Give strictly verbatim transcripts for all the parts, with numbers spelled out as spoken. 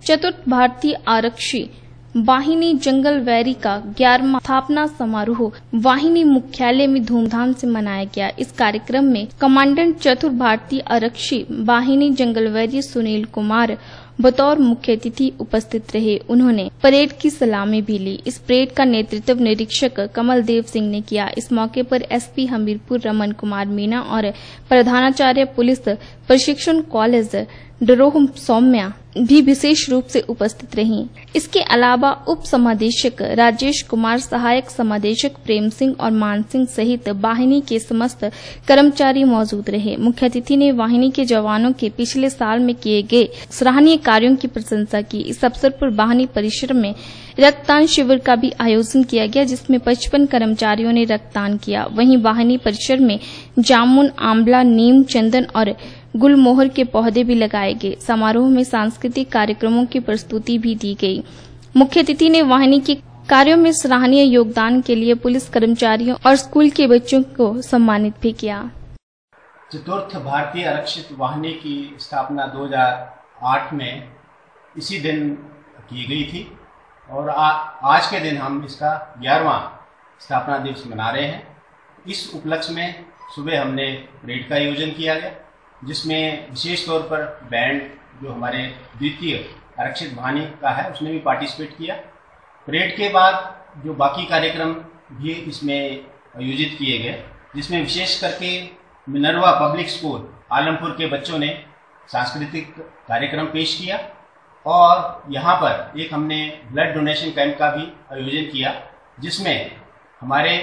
चतुर्थ भारतीय आरक्षी वाहिनी जंगल वैरी का ग्यारहवां स्थापना समारोह वाहिनी मुख्यालय में धूमधाम से मनाया गया। इस कार्यक्रम में कमांडेंट चतुर्थ भारतीय आरक्षी वाहिनी जंगल वैरी सुनील कुमार बतौर मुख्य अतिथि उपस्थित रहे। उन्होंने परेड की सलामी भी ली। इस परेड का नेतृत्व निरीक्षक कमल देव सिंह ने किया। इस मौके पर एसपी हमीरपुर रमन कुमार मीणा और प्रधानाचार्य पुलिस प्रशिक्षण कॉलेज डरोह सौम्या भी विशेष रूप से उपस्थित रहीं। इसके अलावा उप समादेशक राजेश कुमार, सहायक समादेशक प्रेम सिंह और मान सिंह सहित वाहिनी के समस्त कर्मचारी मौजूद रहे। मुख्य अतिथि ने वाहिनी के जवानों के पिछले साल में किए गए सराहनीय कार्यों की प्रशंसा की। इस अवसर पर वाहिनी परिसर में रक्तदान शिविर का भी आयोजन किया गया, जिसमें पचपन कर्मचारियों ने रक्तदान किया। वहीं वाहिनी परिसर में जामुन, आंवला, नीम, चंदन और गुलमोहर के पौधे भी लगाए गए। समारोह में सांस्कृतिक कार्यक्रमों की प्रस्तुति भी दी गई। मुख्य अतिथि ने वाहिनी के कार्यों में सराहनीय योगदान के लिए पुलिस कर्मचारियों और स्कूल के बच्चों को सम्मानित भी किया। चतुर्थ भारतीय आरक्षित वाहिनी की स्थापना दो हज़ार आठ में इसी दिन की गई थी और आ, आज के दिन हम इसका ग्यारहवां स्थापना दिवस मना रहे हैं। इस उपलक्ष्य में सुबह हमने परेड का आयोजन किया गया, जिसमें विशेष तौर पर बैंड जो हमारे द्वितीय आरक्षित वाहिनी का है उसने भी पार्टिसिपेट किया। परेड के बाद जो बाकी कार्यक्रम भी इसमें आयोजित किए गए, जिसमें विशेष करके मिनर्वा पब्लिक स्कूल आलमपुर के बच्चों ने सांस्कृतिक कार्यक्रम पेश किया और यहाँ पर एक हमने ब्लड डोनेशन कैंप का भी आयोजन किया, जिसमें हमारे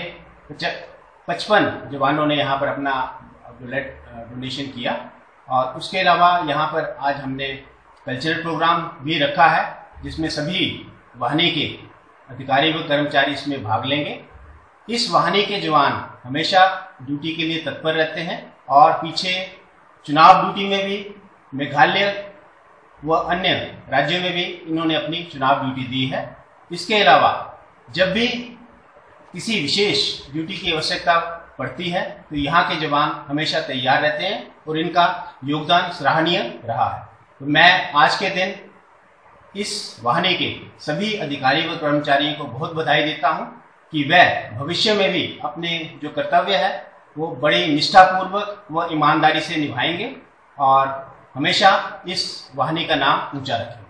पचपन जवानों ने यहाँ पर अपना ब्लड डोनेशन किया। और उसके अलावा यहाँ पर आज हमने कल्चरल प्रोग्राम भी रखा है, जिसमें सभी वाहिनी के अधिकारी व कर्मचारी इसमें भाग लेंगे। इस वाहिनी के जवान हमेशा ड्यूटी के लिए तत्पर रहते हैं और पीछे चुनाव ड्यूटी में भी मेघालय व अन्य राज्यों में भी इन्होंने अपनी चुनाव ड्यूटी दी है। इसके अलावा जब भी किसी विशेष ड्यूटी की आवश्यकता पड़ती है तो यहाँ के जवान हमेशा तैयार रहते हैं और इनका योगदान सराहनीय रहा है। तो मैं आज के दिन इस वाहिनी के सभी अधिकारी व कर्मचारियों को बहुत बधाई देता हूँ कि वह भविष्य में भी अपने जो कर्तव्य है वो बड़ी निष्ठापूर्वक व ईमानदारी से निभाएंगे और हमेशा इस वाहिनी का नाम ऊंचा रखेंगे।